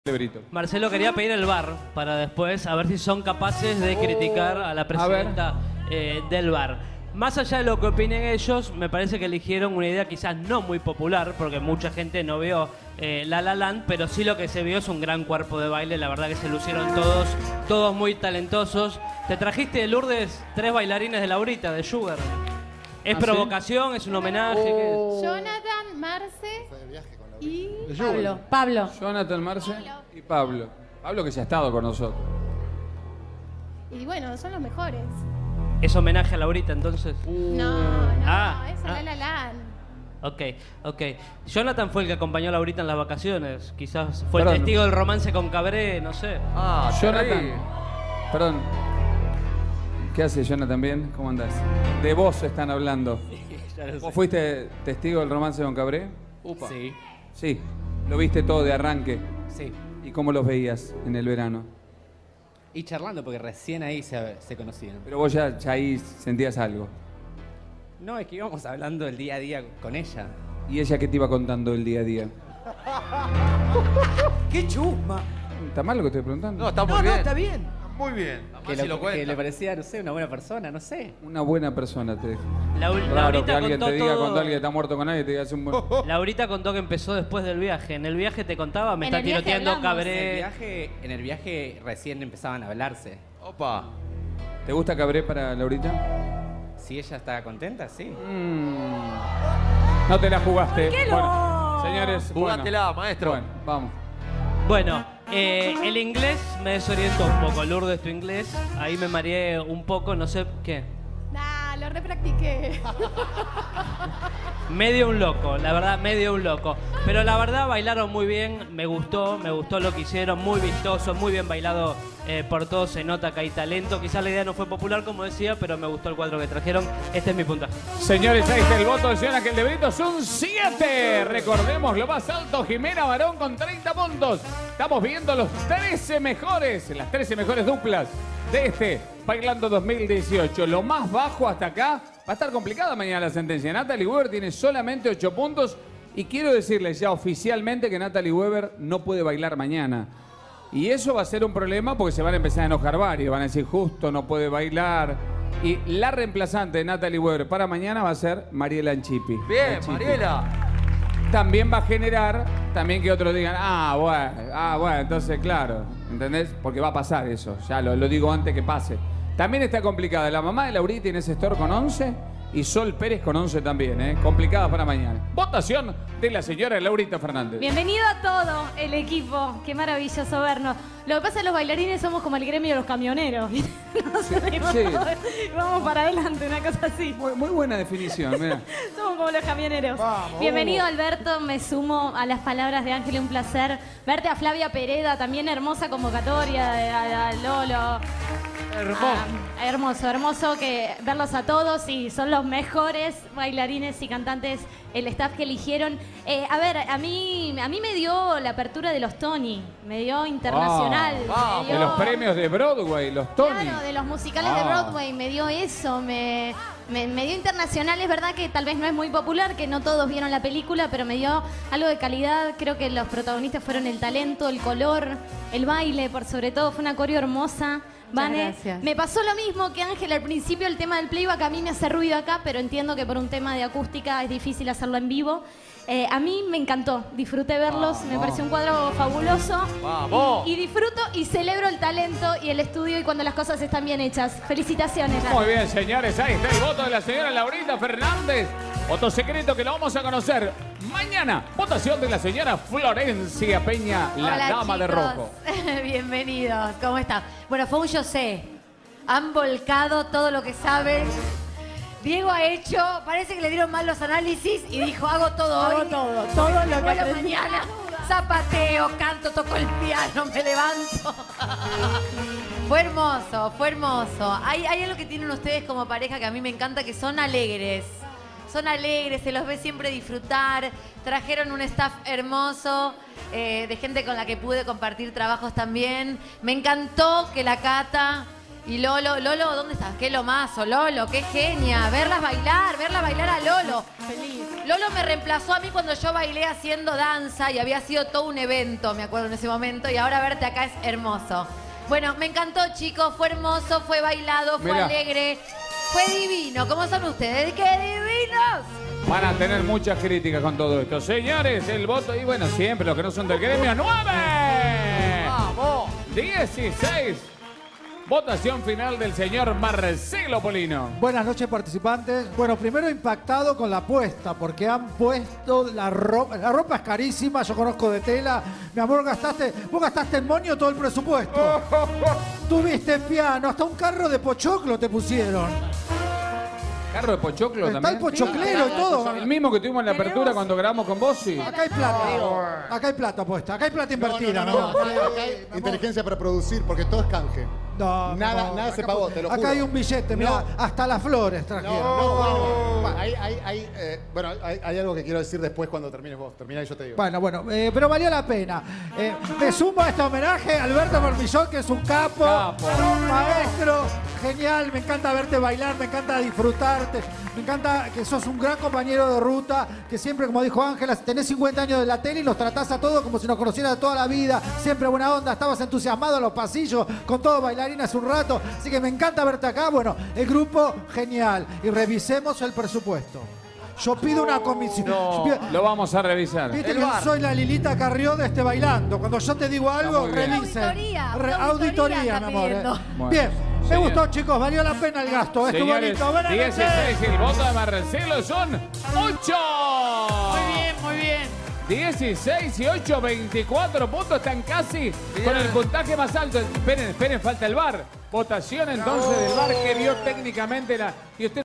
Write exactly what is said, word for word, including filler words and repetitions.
de Brito. Marcelo quería pedir el V A R para después a ver si son capaces de criticar a la presidenta eh, del V A R. Más allá de lo que opinen ellos, me parece que eligieron una idea quizás no muy popular, porque mucha gente no vio eh, La La Land, pero sí lo que se vio es un gran cuerpo de baile. La verdad que se lucieron todos, todos muy talentosos. Te trajiste, Lourdes, tres bailarines de Laurita, de Sugar. ¿Es ¿Ah, provocación? sí? ¿Es un homenaje? Oh. ¿Qué es? Jonathan, Marce y Pablo. Pablo. Jonathan, Marce Pablo. y Pablo. Pablo que ya ha estado con nosotros. Y bueno, son los mejores. ¿Es homenaje a Laurita entonces? No, no, Ah, eso ah. La La Land. Ok, ok. Jonathan fue el que acompañó a Laurita en las vacaciones. Quizás fue Perdón. el testigo del romance con Cabré, no sé. Ah, Jonathan. Perdón. ¿Qué hace Jonathan? ¿Bien? ¿Cómo andás? De vos están hablando. ¿Vos fuiste testigo del romance con Cabré? Upa. Sí, Sí. Lo viste todo de arranque. sí. ¿Y cómo los veías en el verano? Y charlando, porque recién ahí se, se conocían. Pero vos ya, ya ahí sentías algo. No, es que íbamos hablando el día a día con ella. ¿Y ella qué te iba contando el día a día? ¡Qué chusma! ¿Está mal lo que estoy preguntando? No, está muy No, no, bien. está bien. Muy bien. Que, Así lo- lo que cuenta. le parecía, no sé, una buena persona, no sé. Una buena persona te dejo. Lau- Raro Laurita que alguien contó te diga todo. cuando alguien está muerto con alguien te diga hace un buen... Laurita contó que empezó después del viaje. En el viaje te contaba, me En está el viaje tiroteando hablamos. En el Cabré. viaje, en el viaje recién empezaban a hablarse. Opa. ¿Te gusta Cabré para Laurita? Si ella estaba contenta, sí. Mm. No te la jugaste. ¿Por qué Bueno, no? señores, Jugátela, bueno. maestro. Bueno, vamos. Bueno, eh, el inglés me desorientó un poco. Lourdes, tu inglés. Ahí me mareé un poco, no sé qué. Nah, lo repractiqué. Medio un loco, la verdad, medio un loco. Pero la verdad bailaron muy bien, me gustó, me gustó lo que hicieron, muy vistoso, muy bien bailado eh, por todos, se nota que hay talento. Quizás la idea no fue popular, como decía, pero me gustó el cuadro que trajeron. Este es mi puntaje. Señores, ahí está el voto del señor Ángel de Brito. Es un siete. Recordemos lo más alto, Jimena Barón con treinta puntos. Estamos viendo los trece mejores, las trece mejores duplas de este Bailando dos mil dieciocho. Lo más bajo hasta acá. Va a estar complicada mañana la sentencia. Natalie Weber tiene solamente ocho puntos. Y quiero decirles ya oficialmente que Natalie Weber no puede bailar mañana. Y eso va a ser un problema porque se van a empezar a enojar varios. Van a decir, justo no puede bailar. Y la reemplazante de Natalie Weber para mañana va a ser Mariela Anchipi. Bien, Anchipi. Mariela. También va a generar también que otros digan, ah, bueno, ah, bueno, entonces claro, ¿entendés? Porque va a pasar eso, ya lo, lo digo antes que pase. También está complicada. La mamá de Laurita Inés Estor con once y Sol Pérez con once también, ¿eh? Complicada para mañana. Votación de la señora Laurita Fernández. Bienvenido a todo el equipo. Qué maravilloso vernos. Lo que pasa es que los bailarines somos como el gremio de los camioneros. Nos subimos sí. todos y vamos para adelante, una cosa así. Muy, muy buena definición, mira. Somos como los camioneros. Vamos. Bienvenido, Alberto. Me sumo a las palabras de Ángel. Un placer verte. A Flavia Pereda, también hermosa convocatoria. A, a Lolo. Hermoso. Ah, hermoso, hermoso que verlos a todos y son los mejores bailarines y cantantes, el staff que eligieron. Eh, a ver, a mí, a mí me dio la apertura de los Tony, me dio internacional. Ah, me De dio- los premios de Broadway, los Tony. Claro, de los musicales de Ah. Broadway, me dio eso, me, me, me dio internacional. Es verdad que tal vez no es muy popular, que no todos vieron la película, pero me dio algo de calidad. Creo que los protagonistas fueron el talento, el color, el baile, por sobre todo. Fue una coreo hermosa. Vane, gracias. me pasó lo mismo que Ángel al principio, el tema del playback a mí me hace ruido acá, pero entiendo que por un tema de acústica es difícil hacerlo en vivo. Eh, a mí me encantó, disfruté verlos, me pareció un cuadro fabuloso. Vamos. Y, y disfruto y celebro el talento y el estudio y cuando las cosas están bien hechas. Felicitaciones. Muy bien, señores, ahí está el voto de la señora Laurita Fernández. Voto secreto que lo vamos a conocer mañana. Votación de la señora Florencia Peña, la Hola, dama de chicos. rojo. Bienvenidos, ¿cómo están? Bueno, fue un yo sé. Han volcado todo lo que saben. Diego ha hecho, parece que le dieron mal los análisis y dijo, hago todo Hago hoy. todo, todo lo que Bueno, aprendí. mañana zapateo, canto, toco el piano, me levanto. Fue hermoso, fue hermoso. Hay, hay algo que tienen ustedes como pareja que a mí me encanta, que son alegres. Son alegres, se los ve siempre disfrutar. Trajeron un staff hermoso, eh, de gente con la que pude compartir trabajos también. Me encantó que la Cata y Lolo, Lolo, ¿dónde estás? Qué lomazo, Lolo, qué genia. Verlas bailar, verlas bailar a Lolo. Feliz. Lolo me reemplazó a mí cuando yo bailé haciendo danza y había sido todo un evento, me acuerdo en ese momento, y ahora verte acá es hermoso. Bueno, me encantó, chicos, fue hermoso, fue bailado, fue Mirá. alegre, fue divino. ¿Cómo son ustedes? ¡Qué divinos! Van a tener muchas críticas con todo esto. Señores, el voto, y bueno, siempre los que no son del gremio, ¡nueve! ¡Vamos! dieciséis. Votación final del señor Marcelo Polino. Buenas noches, participantes. Bueno, primero impactado con la apuesta, porque han puesto la ropa. La ropa es carísima, yo conozco de tela. Mi amor, gastaste, vos gastaste en moño todo el presupuesto. Tuviste piano, hasta un carro de pochoclo te pusieron. ¿Carro de pochoclo Está también? el pochoclero y todo. El mismo que tuvimos en la apertura cuando grabamos con vos, sí. Acá hay plata. Acá hay plata puesta. Acá hay plata invertida. No, no, no, no, acá hay inteligencia para producir, porque todo es canje. No, Nada, no, nada acá se pagó, te lo juro. Acá hay un billete, mirá, No. hasta las flores trajeron. No, bueno, bueno, hay, hay, hay, eh, bueno, hay, hay algo que quiero decir después cuando termines vos. Terminá y yo te digo. Bueno, bueno, eh, pero valió la pena. Eh, me sumo a este homenaje a Alberto Cormillón, que es un capo, Capo. un maestro, genial. Me encanta verte bailar, me encanta disfrutarte, me encanta que sos un gran compañero de ruta, que siempre, como dijo Ángela, tenés cincuenta años de la tele y nos tratás a todos como si nos conocieras de toda la vida. Siempre buena onda, estabas entusiasmado en los pasillos, con todo bailarinas un rato. Así que me encanta verte acá. Bueno, el grupo, genial. Y revisemos el presupuesto. Yo pido una comisión. No, Yo pido- lo vamos a revisar. Viste El que bar. soy la Lilita Carrió de este bailando. Cuando yo te digo algo, muy bien. revisen. Auditoría, Re- una auditoría, auditoría mi está amor. eh. pidiendo. Bueno, Bien, me señor. gustó, chicos. Valió la pena el gasto. Estuvo Señores, bonito. Buenas noches. dieciséis y el voto de Marcelo son ocho. Muy bien, muy bien. dieciséis y ocho, veinticuatro puntos. Están casi con el puntaje más alto. Esperen, esperen, falta el V A R. Votación entonces del V A R que vio técnicamente la... Y usted